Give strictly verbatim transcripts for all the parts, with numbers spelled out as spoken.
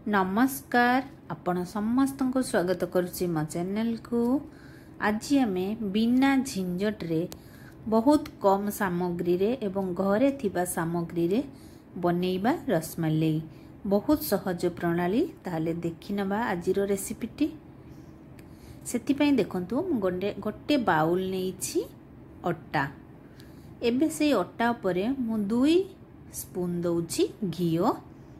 नमस्कार आपण समस्त को स्वागत करुच्ची मो चैनल को। आज आम बिना झिंझट रे बहुत कम सामग्री रे एवं घरे थिबा सामग्री रे बनेइबा रसमलाई बहुत सहज प्रणाली। ताले देखि नबा आजिरो रेसिपीटी। सेति पई देखंतु गोटे गोटे बाउल नेइछि अट्टा। एबे से अट्टा उपरे मु दुई स्पून दउछि घिओ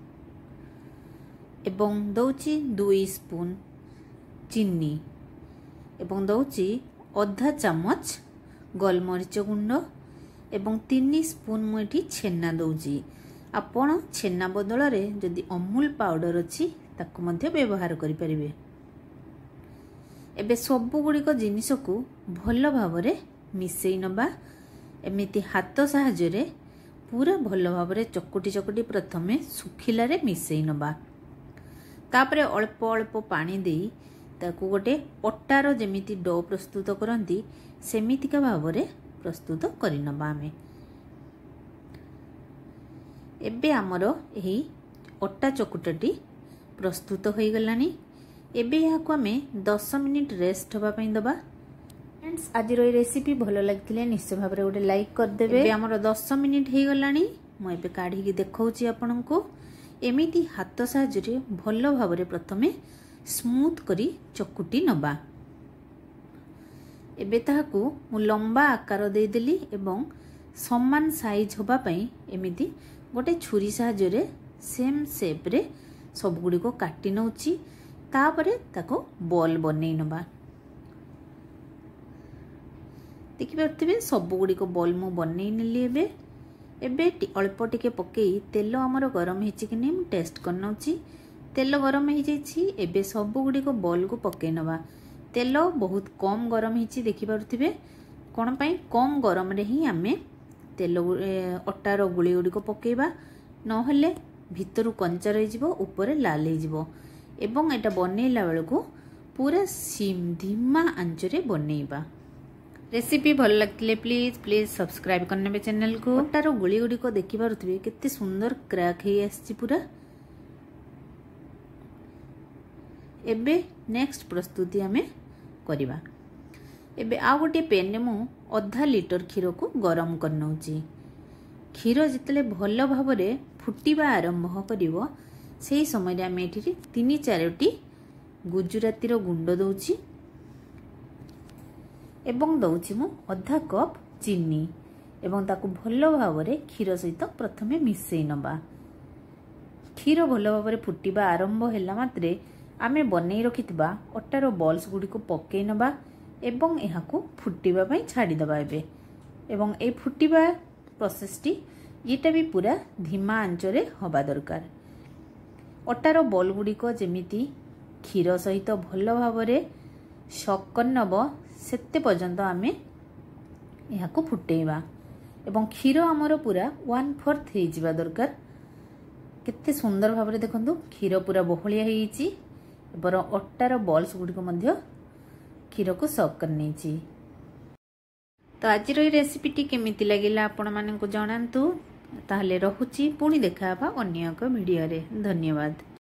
एवं दउछि दुई स्पून चीनी एवं दउछि अधा चामच गोलमरीच गुंड एवं तीन स्पून मुठी छेना दउछि। आपण छेना बदल रे जदि अमूल पाउडर अछि ताको मध्य व्यवहार करि परिबे। एबे सब गुड़िक जिनिस को भल भावरे मिसई नबा। एमिति हाथ साहाय्य रे पूरा भल भावरे चकुटी चकुटी प्रथमे सुखिला रे मिसई नबा। तापरे अल्प अल्प पानी देई ताकू गोटे अट्टार जेमिति डो प्रस्तुत करंती सेमितिका भावरे प्रस्तुत करि नबा। आमे एबे हमरो एही अट्टा चकुटाटी प्रस्तुत होई गलानी। एबे याको आमे दस मिनिट रेस्ट होबा पई दबा। फ्रेंड्स आज रो रेसिपी भलो लागथिले निश्चय भाबरे गोटे लाइक कर देबे। एबे हमरो दस मिनिट हेई गलानी। मु एबे काढी के देखौची आपनको। एमिति हाथ साहाय्य भल भावरे प्रथमे स्मूथ करी चकुटी नबा। एबे ताहाकू मु लंबा आकार दे देली एवं समान साइज होबा पई एमिति गोटे छुरी साहाय्य सेम शेप रे सब गुडी को काटी नउची। तापरे ताको बॉल बनै नबा। देखि परथिबे सब गुडी को बॉल मु बनै नेली। एबे एबे अल्प टिके पकई तेल आमर गरम होइछि कि नै मु टेस्ट कर नउछि। तेल गरम हो जाइछि। एबे सब गुडी को बॉल को पकई नबा। तेल बहुत कम गरम होइछि देखि परथिबे। कोन पई कम गरम रे ही आमे तेल अट्टार गुली गुडी को पकेइबा न हले भितरु कंचा रहि जिवो ऊपर लाल हे जिवो। एवं एटा बनेइला बेलको पूरा सिम धीमा आंच रे बनेइबा। रेसिपी भल लगतिले प्लीज प्लीज सब्सक्राइब करने चैनल को। अट्टार गुड़ी गुड़ी को देखि पारुथिबे केते सुंदर क्रैक हे आछि पूरा। एबे नेक्स्ट प्रस्तुति हमें करिबा। एबे आ गोटे पेन रे मु आधा लीटर खीर को गरम कर नउची। खीर जितले भल भावरे फुटिबा आरंभ करिवो सेही समय रे हमें एठी तीन चारोटी गुजराती रो गुंड दउची एवं दउछि मु आधा कप चीनी एवं ताकू भल भावरे क्षीर सहित प्रथमे मिसई नबा। क्षीर भल भावरे फुटिबा आरंभ हैला मात्रे आमे बनै रखितबा अट्टार बॉल्स गुडी को पकई नबा एवं एहाकू फुटिबा पई छाडी दबा। एबे एवं ए फुटिबा प्रोसेसटी एटा भी पूरा धीमा आंच रे होबा दरकार। अट्टार बॉल गुडी को जेमिति क्षीर सहित भल भावरे शक कर नबो सेते पर्यंत आमे यहाको फुटेइबा एवं क्षीर आमर पूरा वन फोर्थ हे जिबा दरकार। केते सुंदर भाबरे देखंतु क्षीर पूरा बहलिया हेइची। एबर अट्टार बॉल्स गुडी को मध्य क्षीर को सक कर नेची। तो आज रो रेसिपीटी केमिति लागिला आपण माने को जणांतु। ताहले रहुची पुणी देखाबा अन्य एक वीडियो रे। धन्यवाद।